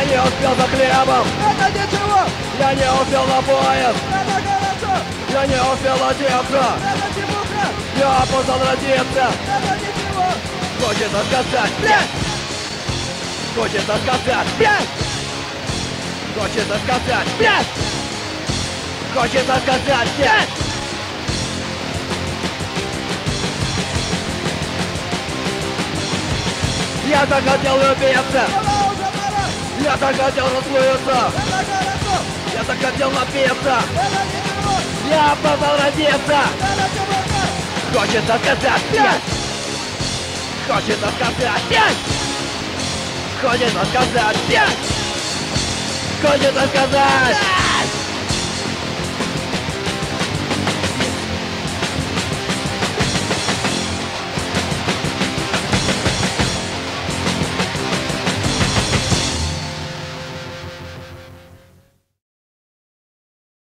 не успел за хлебом. Это ничего. Я не успел на поезд. Это хорошо. Я не успел одеться. Это чепуха. Я опоздал родиться. Это ничего. Хочется сказать, блядь! Хочется сказать, блядь! Хочется сказать, блядь! Хочется сказать, блядь! Я так хотел любиться! Давай уже пора. Я так хотел расплыться! Это хорошо. Я так хотел напиться! Это ничего. Я опоздал родиться! Это чепуха. Хочется сказать, блядь! Хочется сказать, блядь! Хочется сказать, блядь! Хочется сказать!